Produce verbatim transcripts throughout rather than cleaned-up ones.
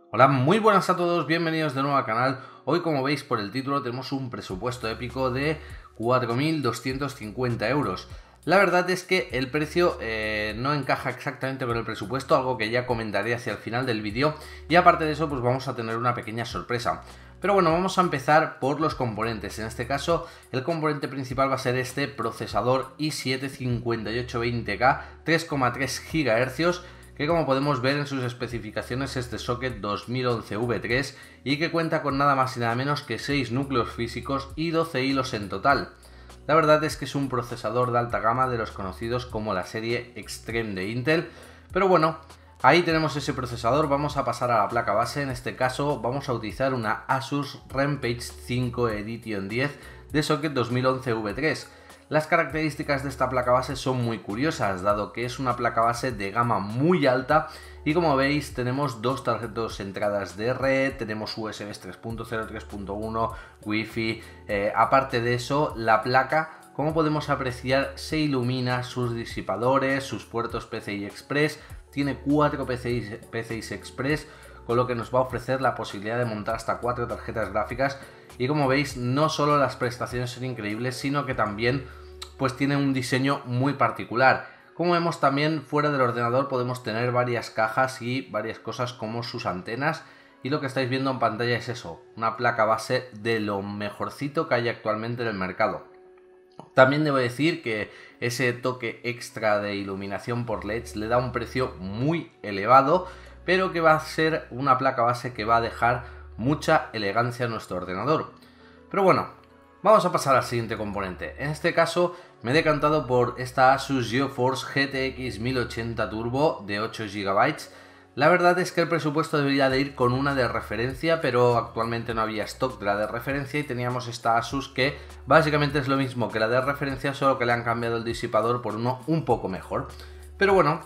Hola, muy buenas a todos, bienvenidos de nuevo al canal. Hoy, como veis por el título, tenemos un presupuesto épico de cuatro mil doscientos cincuenta euros. La verdad es que el precio eh, no encaja exactamente con el presupuesto, algo que ya comentaré hacia el final del vídeo, y aparte de eso pues vamos a tener una pequeña sorpresa. Pero bueno, vamos a empezar por los componentes. En este caso, el componente principal va a ser este procesador i siete cincuenta y ocho veinte K tres coma tres gigahercios, que como podemos ver en sus especificaciones es de socket dos mil once V tres y que cuenta con nada más y nada menos que seis núcleos físicos y doce hilos en total. La verdad es que es un procesador de alta gama de los conocidos como la serie Extreme de Intel, pero bueno, ahí tenemos ese procesador. Vamos a pasar a la placa base. En este caso vamos a utilizar una Asus Rampage cinco Edition diez de socket dos mil once V tres. Las características de esta placa base son muy curiosas, dado que es una placa base de gama muy alta y como veis tenemos dos tarjetas entradas de red, tenemos U S B tres punto cero, tres punto uno, Wi-Fi. Eh, aparte de eso, la placa, como podemos apreciar, se ilumina, sus disipadores, sus puertos P C I Express, tiene cuatro P C I Express, con lo que nos va a ofrecer la posibilidad de montar hasta cuatro tarjetas gráficas. Y como veis, no solo las prestaciones son increíbles, sino que también pues tiene un diseño muy particular. Como vemos, también fuera del ordenador podemos tener varias cajas y varias cosas como sus antenas, y lo que estáis viendo en pantalla es eso, una placa base de lo mejorcito que hay actualmente en el mercado. También debo decir que ese toque extra de iluminación por L E Ds le da un precio muy elevado, pero que va a ser una placa base que va a dejar mucha elegancia a nuestro ordenador. Pero bueno, vamos a pasar al siguiente componente. En este caso me he decantado por esta Asus GeoForce G T X mil ochenta Turbo de ocho gigabytes. La verdad es que el presupuesto debería de ir con una de referencia, pero actualmente no había stock de la de referencia y teníamos esta Asus que básicamente es lo mismo que la de referencia, solo que le han cambiado el disipador por uno un poco mejor. Pero bueno,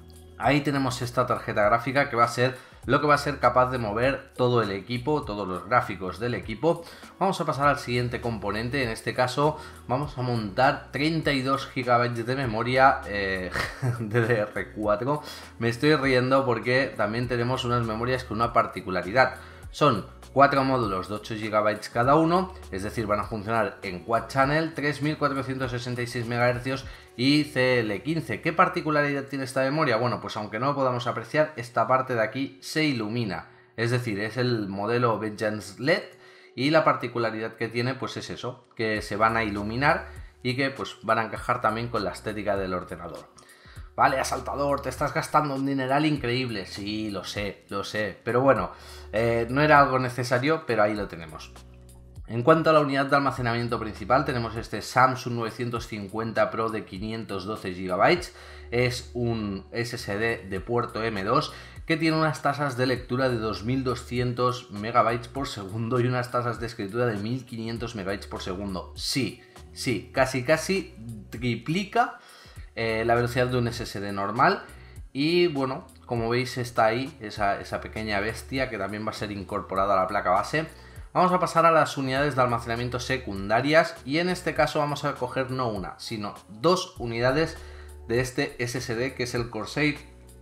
ahí tenemos esta tarjeta gráfica que va a ser lo que va a ser capaz de mover todo el equipo, todos los gráficos del equipo. Vamos a pasar al siguiente componente. En este caso vamos a montar treinta y dos gigabytes de memoria eh, D D R cuatro. Me estoy riendo porque también tenemos unas memorias con una particularidad. Son cuatro módulos de ocho gigabytes cada uno, es decir, van a funcionar en quad channel, tres mil cuatrocientos sesenta y seis megahercios y C L quince. ¿Qué particularidad tiene esta memoria? Bueno, pues aunque no lo podamos apreciar, esta parte de aquí se ilumina, es decir, es el modelo Vengeance L E D, y la particularidad que tiene pues es eso, que se van a iluminar y que pues van a encajar también con la estética del ordenador. Vale, asaltador, te estás gastando un dineral increíble. Sí, lo sé, lo sé. Pero bueno, eh, no era algo necesario, pero ahí lo tenemos. En cuanto a la unidad de almacenamiento principal, tenemos este Samsung novecientos cincuenta Pro de quinientos doce gigabytes. Es un S S D de puerto M dos que tiene unas tasas de lectura de dos mil doscientos megabytes por segundo y unas tasas de escritura de mil quinientos megabytes por segundo. Sí, sí, casi casi triplica Eh, la velocidad de un S S D normal. Y bueno, como veis está ahí esa, esa pequeña bestia que también va a ser incorporada a la placa base. Vamos a pasar a las unidades de almacenamiento secundarias y en este caso vamos a coger no una, sino dos unidades de este S S D, que es el Corsair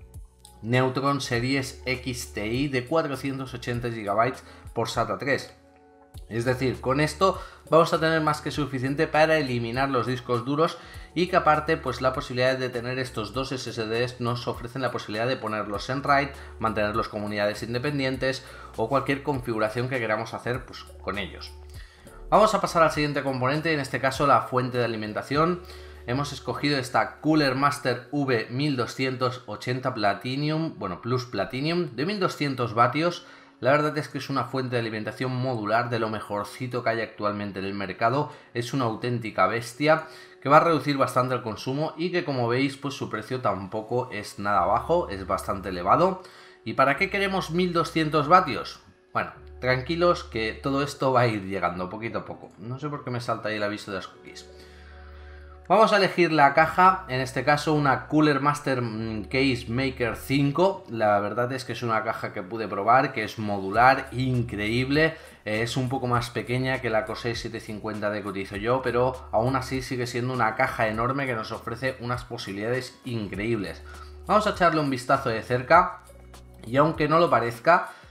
Neutron Series X T I de cuatrocientos ochenta gigabytes por SATA tres. Es decir, con esto vamos a tener más que suficiente para eliminar los discos duros, y que aparte pues la posibilidad de tener estos dos S S Ds nos ofrecen la posibilidad de ponerlos en RAID, mantenerlos como unidades independientes o cualquier configuración que queramos hacer pues con ellos. Vamos a pasar al siguiente componente, en este caso la fuente de alimentación. Hemos escogido esta Cooler Master V mil doscientos ochenta Platinum, bueno Plus Platinum de mil doscientos vatios. La verdad es que es una fuente de alimentación modular de lo mejorcito que hay actualmente en el mercado. Es una auténtica bestia que va a reducir bastante el consumo y que, como veis, pues su precio tampoco es nada bajo, es bastante elevado. ¿Y para qué queremos mil doscientos vatios? Bueno, tranquilos que todo esto va a ir llegando poquito a poco. No sé por qué me salta ahí el aviso de las cookies. Vamos a elegir la caja, en este caso una Cooler Master Case Maker cinco. La verdad es que es una caja que pude probar, que es modular, increíble. Es un poco más pequeña que la Corsair setecientos cincuenta D que utilizo yo, pero aún así sigue siendo una caja enorme que nos ofrece unas posibilidades increíbles. Vamos a echarle un vistazo de cerca y aunque no lo parezca,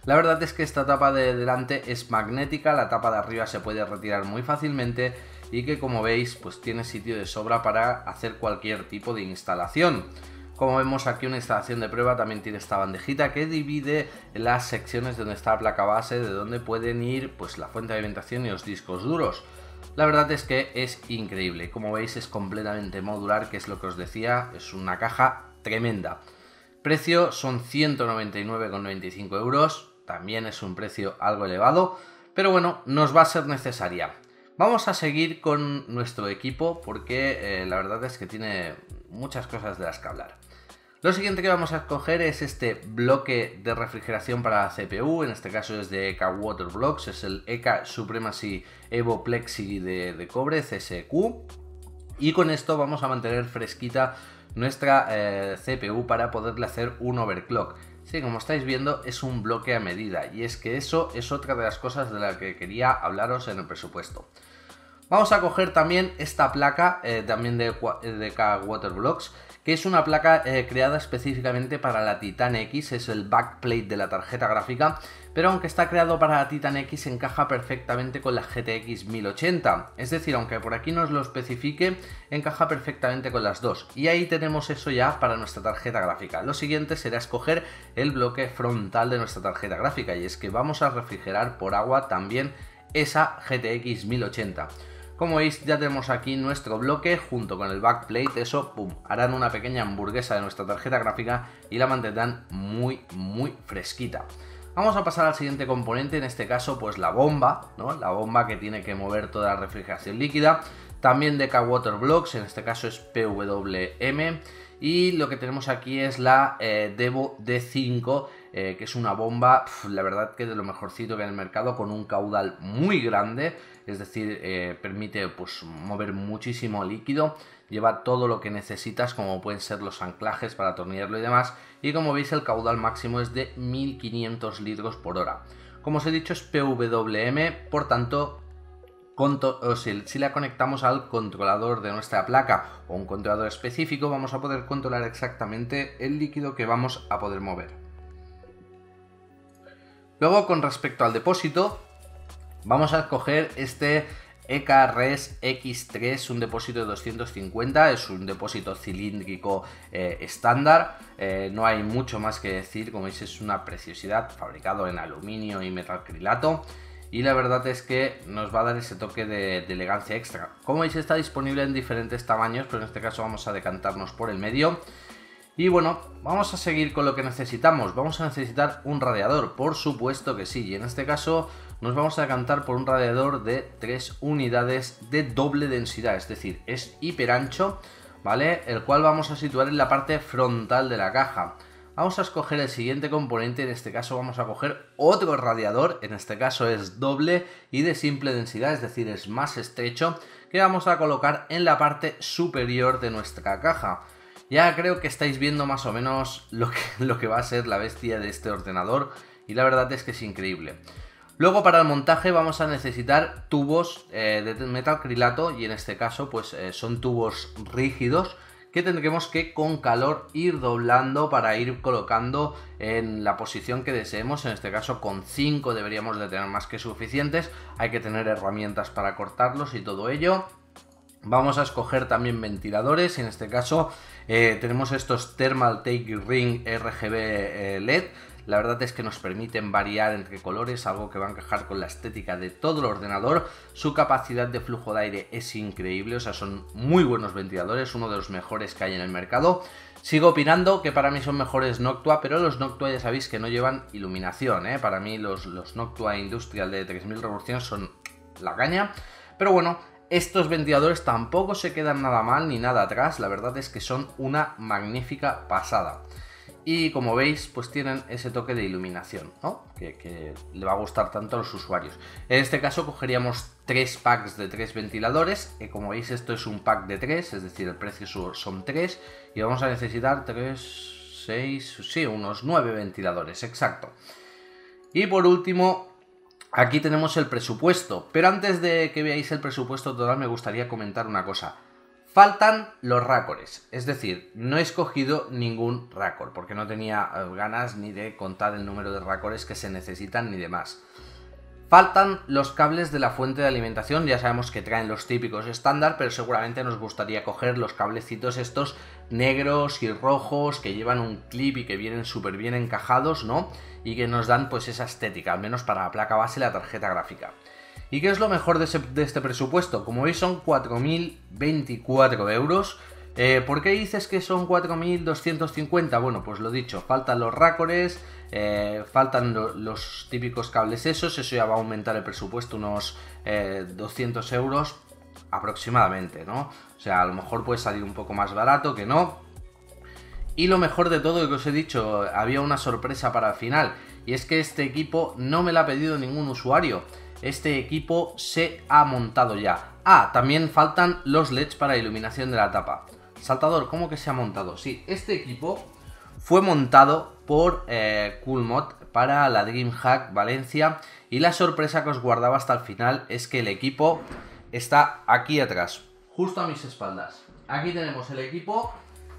La verdad es que esta tapa de delante es magnética, la tapa de arriba se puede retirar muy fácilmente y que, como veis, pues tiene sitio de sobra para hacer cualquier tipo de instalación. Como vemos aquí, una instalación de prueba también tiene esta bandejita que divide las secciones donde está la placa base, de donde pueden ir pues la fuente de alimentación y los discos duros. La verdad es que es increíble, como veis es completamente modular, que es lo que os decía, es una caja tremenda. Precio son ciento noventa y nueve con noventa y cinco euros, también es un precio algo elevado, pero bueno, nos va a ser necesaria. Vamos a seguir con nuestro equipo porque eh, la verdad es que tiene muchas cosas de las que hablar. Lo siguiente que vamos a escoger es este bloque de refrigeración para la C P U, en este caso es de E K Water Blocks, es el E K Supremacy Evo Plexi de, de cobre C S Q, y con esto vamos a mantener fresquita nuestra eh, C P U para poderle hacer un overclock. Sí, como estáis viendo es un bloque a medida y es que eso es otra de las cosas de las que quería hablaros en el presupuesto. Vamos a coger también esta placa eh, también de, de E K Water Blocks, que es una placa eh, creada específicamente para la Titan X, es el backplate de la tarjeta gráfica, pero aunque está creado para la Titan X encaja perfectamente con la G T X mil ochenta, es decir, aunque por aquí no os lo especifique, encaja perfectamente con las dos, y ahí tenemos eso ya para nuestra tarjeta gráfica. Lo siguiente será escoger el bloque frontal de nuestra tarjeta gráfica, y es que vamos a refrigerar por agua también esa G T X mil ochenta. Como veis, ya tenemos aquí nuestro bloque junto con el backplate, eso, pum, harán una pequeña hamburguesa de nuestra tarjeta gráfica y la mantendrán muy, muy fresquita. Vamos a pasar al siguiente componente, en este caso, pues la bomba, ¿no? La bomba que tiene que mover toda la refrigeración líquida, también de E K Water Blocks, en este caso es P W M, y lo que tenemos aquí es la eh, Devo D cinco, eh, que es una bomba, pf, la verdad que de lo mejorcito que hay en el mercado, con un caudal muy grande, es decir, eh, permite pues mover muchísimo líquido, lleva todo lo que necesitas, como pueden ser los anclajes para atornillarlo y demás, y como veis el caudal máximo es de mil quinientos litros por hora. Como os he dicho, es P W M, por tanto, o si, si la conectamos al controlador de nuestra placa o un controlador específico, vamos a poder controlar exactamente el líquido que vamos a poder mover. Luego, con respecto al depósito, vamos a escoger este E K Res X tres, un depósito de doscientos cincuenta, es un depósito cilíndrico eh, estándar, eh, no hay mucho más que decir, como veis es una preciosidad, fabricado en aluminio y metacrilato, y la verdad es que nos va a dar ese toque de, de elegancia extra. Como veis está disponible en diferentes tamaños, pero en este caso vamos a decantarnos por el medio. Y bueno, vamos a seguir con lo que necesitamos. Vamos a necesitar un radiador, por supuesto que sí, y en este caso nos vamos a decantar por un radiador de tres unidades de doble densidad, es decir, es hiper ancho, ¿vale? El cual vamos a situar en la parte frontal de la caja. Vamos a escoger el siguiente componente, en este caso vamos a coger otro radiador, en este caso es doble y de simple densidad, es decir, es más estrecho, que vamos a colocar en la parte superior de nuestra caja. Ya creo que estáis viendo más o menos lo que, lo que va a ser la bestia de este ordenador, y la verdad es que es increíble. Luego, para el montaje vamos a necesitar tubos eh, de metacrilato, y en este caso pues eh, son tubos rígidos que tendremos que con calor ir doblando para ir colocando en la posición que deseemos. En este caso con cinco deberíamos de tener más que suficientes, hay que tener herramientas para cortarlos y todo ello. Vamos a escoger también ventiladores, en este caso eh, tenemos estos Thermal Take Ring R G B eh, L E D. La verdad es que nos permiten variar entre colores, algo que va a encajar con la estética de todo el ordenador. Su capacidad de flujo de aire es increíble, o sea, son muy buenos ventiladores, uno de los mejores que hay en el mercado. Sigo opinando que para mí son mejores Noctua, pero los Noctua ya sabéis que no llevan iluminación, ¿eh? Para mí los, los Noctua Industrial de tres mil revoluciones son la caña, pero bueno, estos ventiladores tampoco se quedan nada mal ni nada atrás, la verdad es que son una magnífica pasada. Y como veis, pues tienen ese toque de iluminación, ¿no? Que, que le va a gustar tanto a los usuarios. En este caso cogeríamos tres packs de tres ventiladores, que como veis esto es un pack de tres, es decir, el precio son tres, y vamos a necesitar tres, seis, sí, unos nueve ventiladores, exacto. Y por último, aquí tenemos el presupuesto, pero antes de que veáis el presupuesto total me gustaría comentar una cosa. Faltan los racores, es decir, no he escogido ningún racor porque no tenía ganas ni de contar el número de racores que se necesitan ni demás. Faltan los cables de la fuente de alimentación, ya sabemos que traen los típicos estándar, pero seguramente nos gustaría coger los cablecitos estos negros y rojos que llevan un clip y que vienen súper bien encajados, ¿no? Y que nos dan pues esa estética, al menos para la placa base y la tarjeta gráfica. ¿Y qué es lo mejor de, ese, de este presupuesto? Como veis son cuatro mil veinticuatro euros. Eh, ¿Por qué dices que son cuatro mil doscientos cincuenta? Bueno, pues lo dicho, faltan los racores, eh, faltan lo, los típicos cables esos, eso ya va a aumentar el presupuesto unos eh, doscientos euros aproximadamente, ¿no? O sea, a lo mejor puede salir un poco más barato que no. Y lo mejor de todo, que os he dicho, había una sorpresa para el final, y es que este equipo no me lo ha pedido ningún usuario. Este equipo se ha montado ya. Ah, también faltan los L E Ds para iluminación de la tapa. Saltador, ¿cómo que se ha montado? Sí, este equipo fue montado por eh, Coolmod para la DreamHack Valencia, y la sorpresa que os guardaba hasta el final es que el equipo está aquí atrás, justo a mis espaldas. Aquí tenemos el equipo,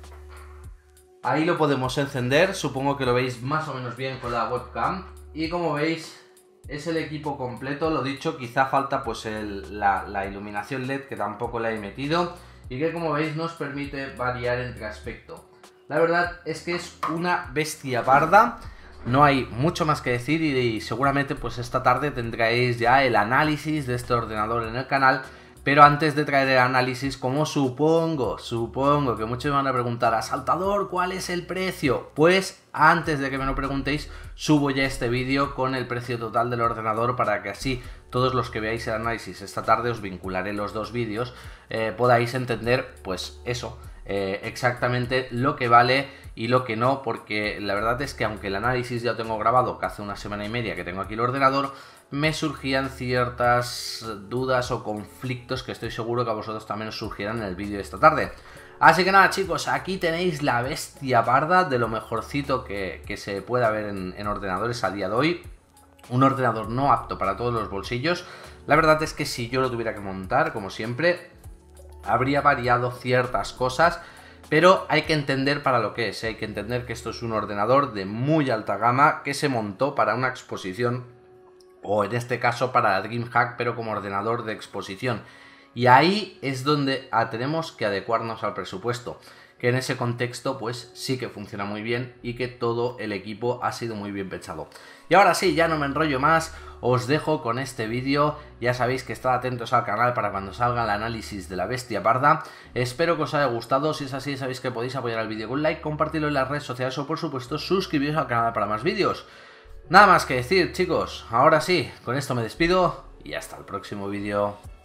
ahí lo podemos encender, supongo que lo veis más o menos bien con la webcam, y como veis es el equipo completo. Lo dicho, quizá falta pues el, la, la iluminación L E D, que tampoco la he metido, y que como veis nos permite variar entre aspecto. La verdad es que es una bestia parda, no hay mucho más que decir, y, y seguramente pues esta tarde tendréis ya el análisis de este ordenador en el canal. Pero antes de traer el análisis, como supongo, supongo que muchos me van a preguntar, a Saltador, ¿cuál es el precio? Pues antes de que me lo preguntéis, subo ya este vídeo con el precio total del ordenador, para que así todos los que veáis el análisis esta tarde, os vincularé los dos vídeos, eh, podáis entender pues eso, eh, exactamente lo que vale y lo que no, porque la verdad es que aunque el análisis ya lo tengo grabado, que hace una semana y media que tengo aquí el ordenador, me surgían ciertas dudas o conflictos que estoy seguro que a vosotros también os surgirán en el vídeo de esta tarde. Así que nada, chicos, aquí tenéis la bestia parda de lo mejorcito que, que se pueda ver en, en ordenadores a día de hoy. Un ordenador no apto para todos los bolsillos. La verdad es que si yo lo tuviera que montar, como siempre, habría variado ciertas cosas, pero hay que entender para lo que es. Hay que entender que esto es un ordenador de muy alta gama que se montó para una exposición, o en este caso para la DreamHack, pero como ordenador de exposición. Y ahí es donde tenemos que adecuarnos al presupuesto, que en ese contexto pues sí que funciona muy bien y que todo el equipo ha sido muy bien pensado. Y ahora sí, ya no me enrollo más, os dejo con este vídeo. Ya sabéis que estad atentos al canal para cuando salga el análisis de la bestia parda. Espero que os haya gustado. Si es así, sabéis que podéis apoyar el vídeo con un like, compartirlo en las redes sociales o por supuesto suscribiros al canal para más vídeos. Nada más que decir, chicos, ahora sí, con esto me despido y hasta el próximo vídeo.